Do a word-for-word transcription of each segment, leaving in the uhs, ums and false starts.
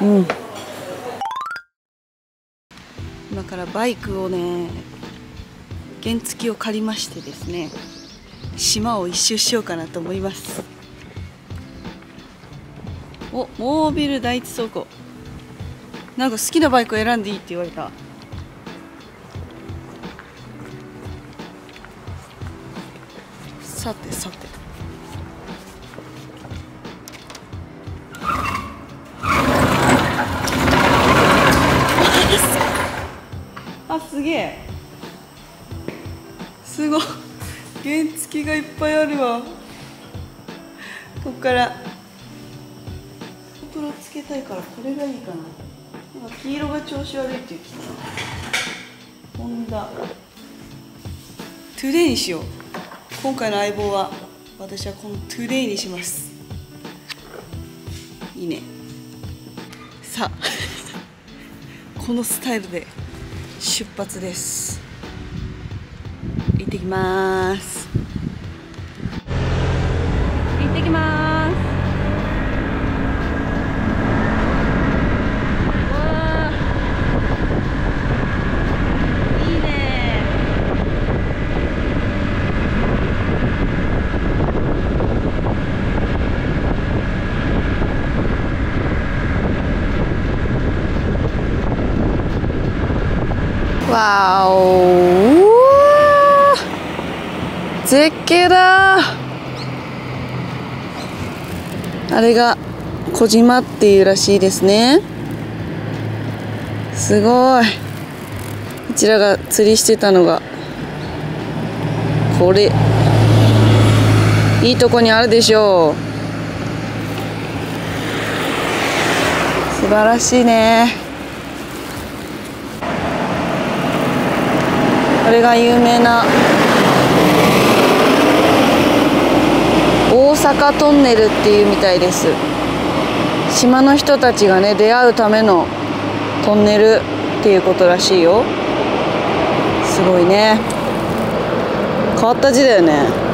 うん、今からバイクをね、原付を借りましてですね、島を一周しようかなと思います。お、モービル第一倉庫。なんか好きなバイクを選んでいいって言われた。さてさて、あ、すげえ、すごい、原付がいっぱいあるわ。ここからプロつけたいからこれがいいかな。なんか黄色が調子悪いって言ってたな。ホンダトゥデイにしよう。今回の相棒は私はこのトゥデイにします。いいね。さあこのスタイルで出発です。行ってきます。行ってきます。わあ、いいね。わお、絶景だ。あれが小島っていうらしいですね。すごい。こちらが釣りしてたのがこれ。いいとこにあるでしょう。素晴らしいね。これが有名な大阪トンネルっていうみたいです。島の人たちがね、出会うためのトンネルっていうことらしいよ。すごいね。変わった字だよね。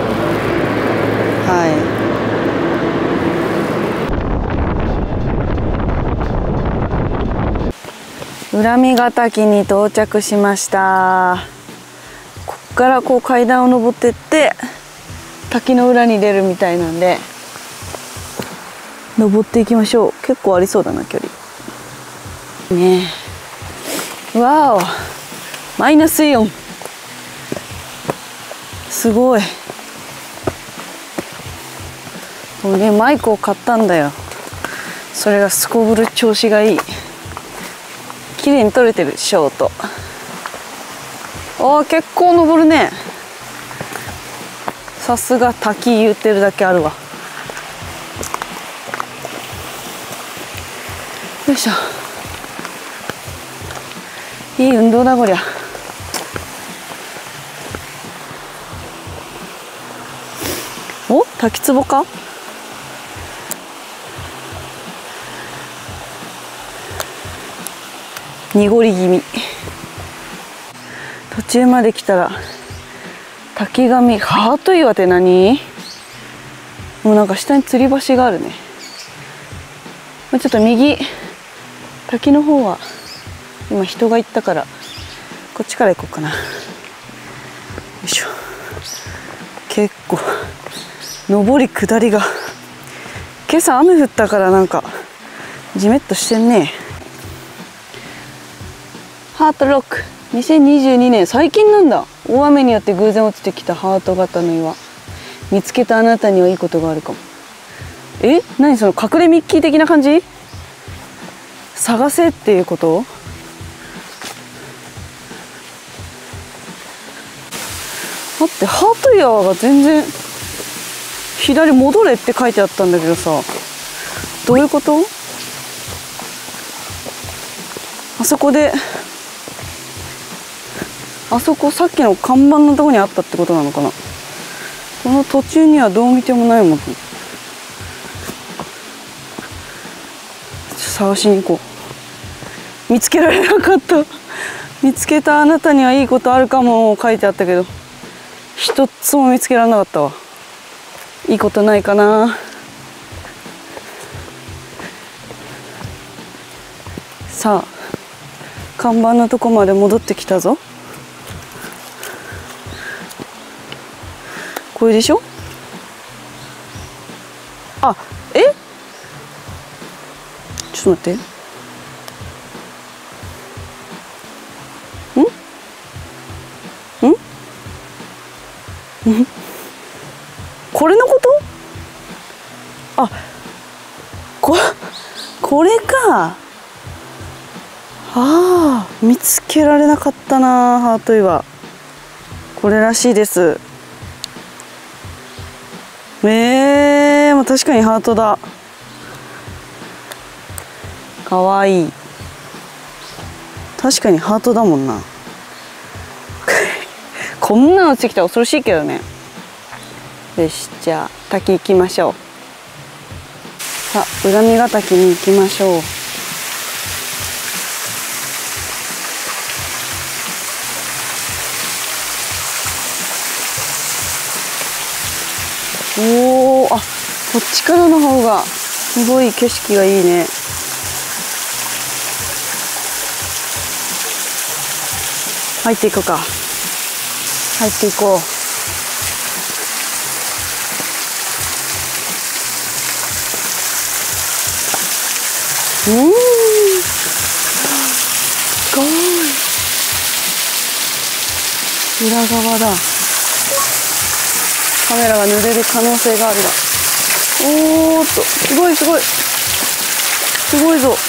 はい。浦見ヶ滝に到着しました。ここからこう階段を登ってって滝の裏に出るみたいなんで、登っていきましょう。結構ありそうだな、距離ね。わお、マイナスイオン、すごい。もうね、マイクを買ったんだよ。それがすこぶる調子がいい。綺麗に撮れてる、ショート。あー、結構登るね。さすが滝言ってるだけあるわ。よいしょ。いい運動だこりゃ。お、滝壺か。濁り気味。途中まで来たら滝上ハート岩って何？もうなんか下に吊り橋があるね。ちょっと右滝の方は今人が行ったからこっちから行こうかな。よいしょ。結構上り下りが、今朝雨降ったからなんかジメッとしてんね。ハートロックにせんにじゅうにねん、最近なんだ。大雨によって偶然落ちてきたハート型の岩、見つけたあなたにはいいことがあるかも。え、何その隠れミッキー的な感じ？探せっていうこと？待って、ハート岩が全然左戻れって書いてあったんだけどさ、どういうこと？あそこで、あそこさっきの看板のところにあったってことなのかな。この途中にはどう見てもないもん。探しに行こう。見つけられなかった。見つけたあなたにはいいことあるかも書いてあったけど、一つも見つけられなかったわ。いいことないかな。 さあ看板のとこまで戻ってきたぞ。これでしょ。あ、え、ちょっと待って、んんんこれのこと。あ、ここれか。ああ、見つけられなかったな、ハート岩。これらしいです。ええー、まあ、確かにハートだ。かわいい。確かにハートだもんな。こんなのつきたら恐ろしいけどね。よし、じゃあ滝行きましょう。さあ、浦見ヶ滝に行きましょう。おお、あ、こっちからの方がすごい景色がいいね。入っていくか。入っていこう。うん、すごい。裏側だ。カメラが濡れる可能性があるが。おーっと、すごいすごい。すごいぞ。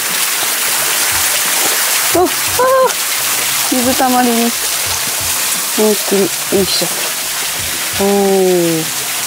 ああ、水たまりに思いっきりインしちゃった。おー。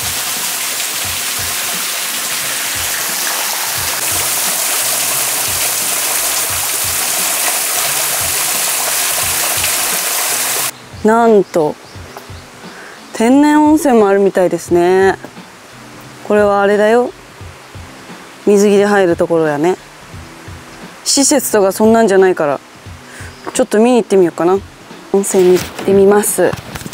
なんと天然温泉もあるみたいですね。これはあれだよ、水着で入るところやね。施設とかそんなんじゃないから、ちょっと見に行ってみようかな。温泉に行ってみます。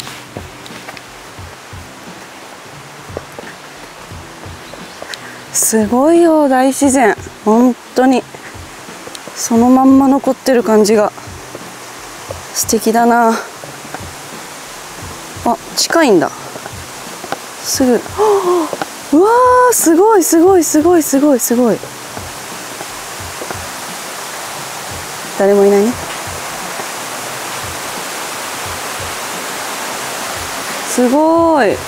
すごいよ、大自然。本当にそのまんま残ってる感じが素敵だな。あ、近いんだ。すぐ。うわー、すごいすごいすごいすごいすごい。誰もいないね。すごい。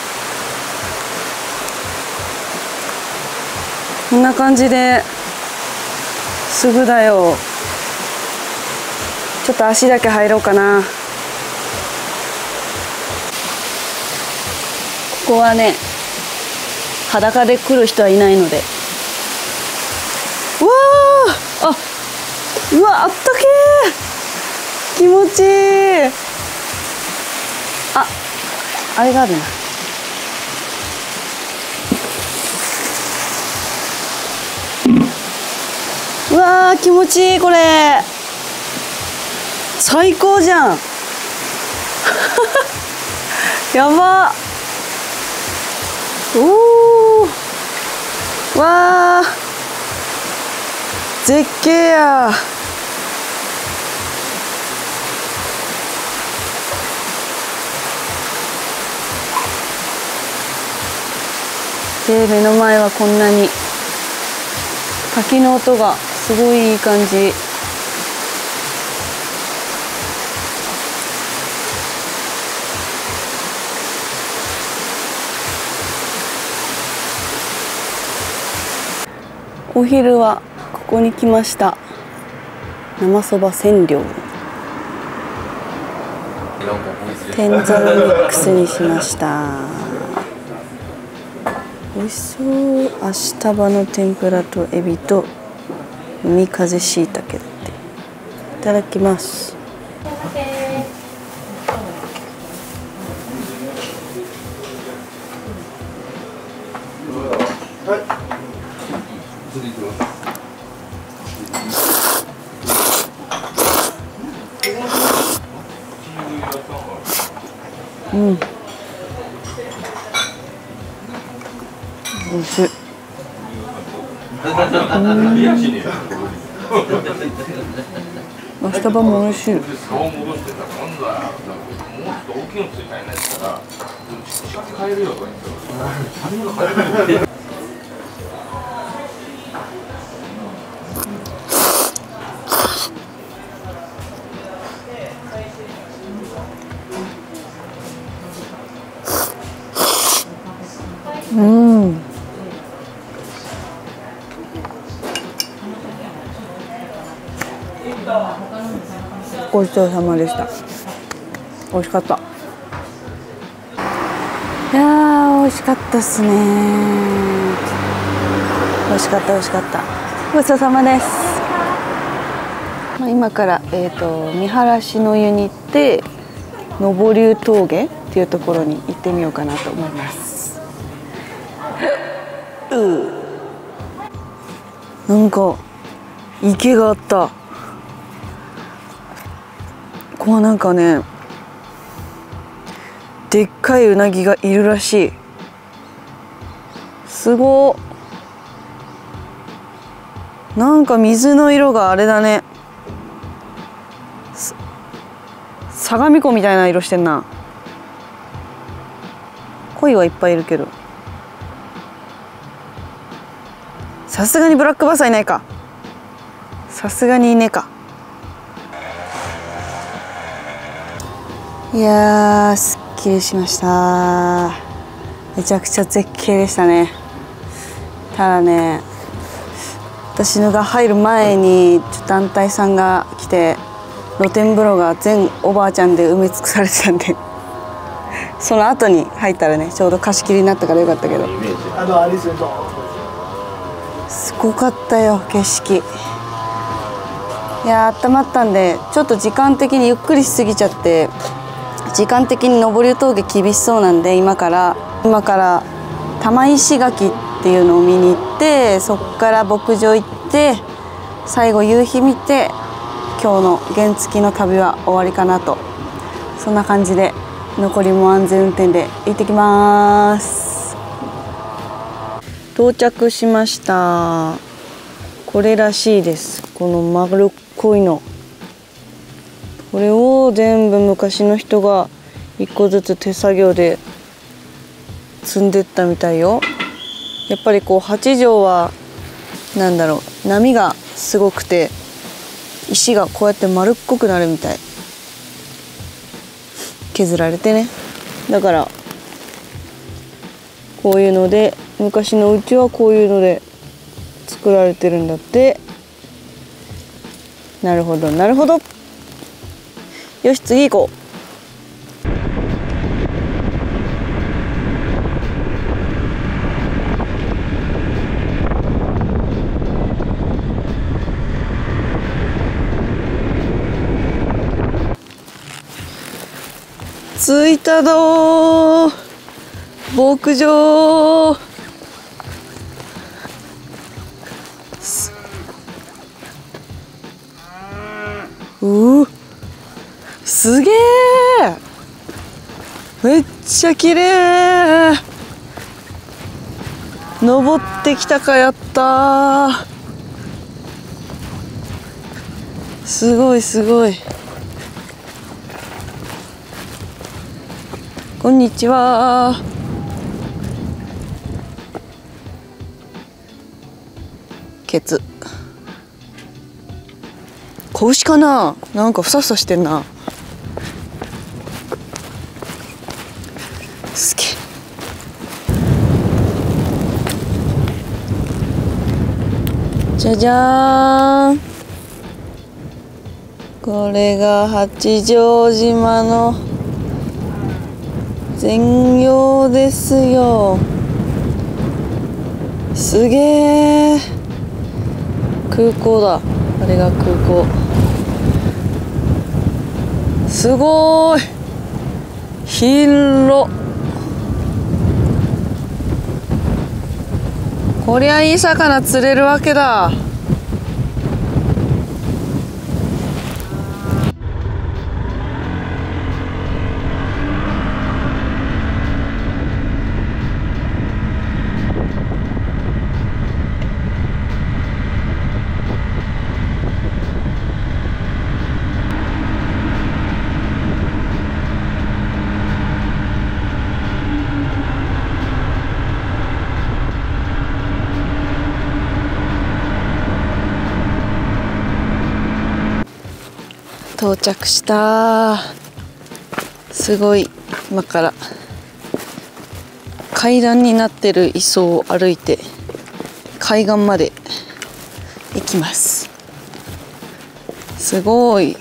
こんな感じですぐだよ。ちょっと足だけ入ろうかな。ここはね、裸で来る人はいないので。うわー、あ、うわ、あったけー、気持ちいい。あ、あれがあるな。うわー、気持ちいい。これ最高じゃん。やば。おお、わあ、絶景や。で、目の前はこんなに滝の音がすごいいい感じ。お昼はここに来ました。生そば千両、天ざるミックスにしました。美味しそう。明日葉の天ぷらとエビと海風しいたけだって。いただきます。うん、おいしい。うん、 明日晩も美味しい。 顔戻してたらなんだよ、もうちょっと大きいのついたいなやつから、ちっちゃく買えるよとか言ってた。 うん。ごちそうさまでした。美味しかった。いやー、美味しかったっすね。美味しかった、美味しかった。ごちそうさまです。まあ、今から、えーと、見晴らしの湯に行って、登龍峠っていうところに行ってみようかなと思います。うなんか池があった。こうなんかね、でっかいうなぎがいるらしい。すごー。なんか水の色があれだね。相模湖みたいな色してんな。鯉はいっぱいいるけど、さすがにブラックバスはいないか。さすがにいねえか。いやー、すっきりしました。めちゃくちゃ絶景でしたね。ただね、私のが入る前にちょっと団体さんが来て、露天風呂が全おばあちゃんで埋め尽くされてたんでその後に入ったらね、ちょうど貸し切りになったからよかったけど、すごかったよ景色。いやー、温まったんでちょっと時間的にゆっくりしすぎちゃって、時間的に登龍峠厳しそうなんで、今から今から玉石垣っていうのを見に行って、そっから牧場行って、最後夕日見て、今日の原付の旅は終わりかなと。そんな感じで残りも安全運転で行ってきます。到着しました。これらしいです。この丸っこいの、これを全部昔の人が一個ずつ手作業で積んでったみたいよ。やっぱりこう八丈はなんだろう、波がすごくて石がこうやって丸っこくなるみたい。削られてね。だからこういうので、昔のうちはこういうので作られてるんだって。なるほどなるほど。よし、次行こう。着いたどー、牧場。うー、すげー、めっちゃ綺麗。登ってきたか。やったー、すごいすごい。こんにちは。ケツ。子牛かな。なんかふさふさしてんな。すげえ。じゃじゃーん。これが八丈島の全容ですよ。すげー。空港だ。あれが空港。すごーい。広っ。こりゃいい魚釣れるわけだ。 到着した。すごい。今から階段になってる磯を歩いて海岸まで行きます。すごい。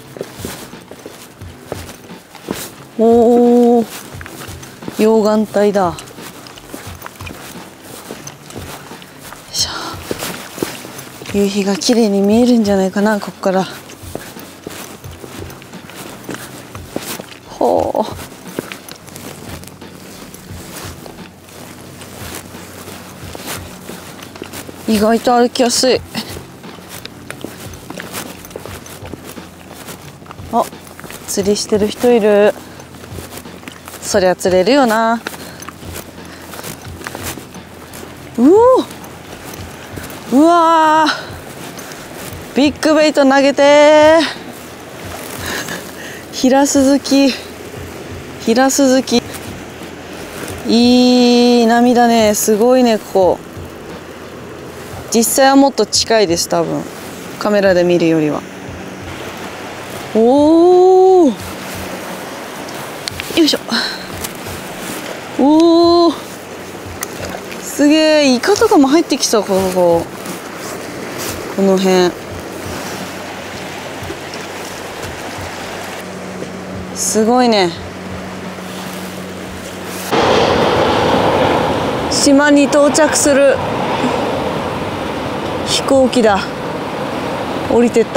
おお、溶岩帯だ。よいしょ。夕日が綺麗に見えるんじゃないかな、ここから。ほう。意外と歩きやすい。あ、釣りしてる人いる。そりゃ釣れるよな。うお、うわー、ビッグベイト投げてー。ヒラスズキ、ヒラスズキ、いい波だね。すごいね、ここ。実際はもっと近いです、多分カメラで見るよりは。おお、よいしょ。おお、すげえ。イカとかも入ってきそう、こここの辺。すごいね。島に到着する飛行機だ。降りてった。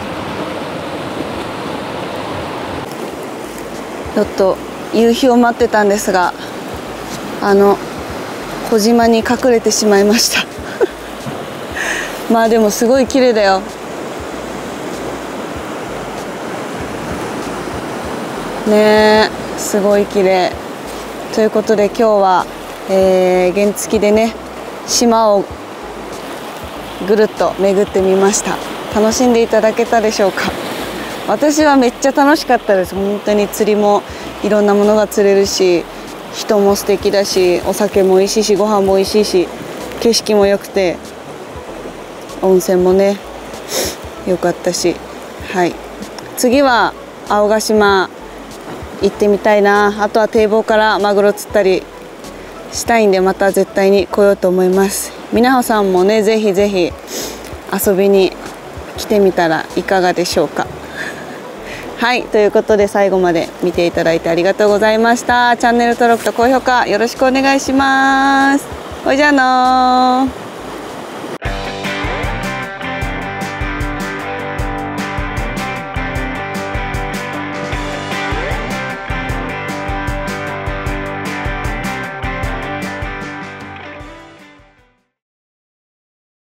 ちょっと夕日を待ってたんですが、あの小島に隠れてしまいましたまあでもすごい綺麗だよ。ねえ、すごい綺麗。ということで今日は、えー、原付でね、島をぐるっと巡ってみました。楽しんでいただけたでしょうか。私はめっちゃ楽しかったです。本当に釣りもいろんなものが釣れるし、人も素敵だし、お酒も美味しいし、ご飯も美味しいし、景色も良くて、温泉もね良かったし、はい、次は青ヶ島行ってみたいな。あとは堤防からマグロ釣ったりしたいんで、また絶対に来ようと思います。みなほさんもね、ぜひぜひ遊びに来てみたらいかがでしょうか。はい、ということで最後まで見ていただいてありがとうございました。チャンネル登録と高評価よろしくお願いします。ほいじゃあのー。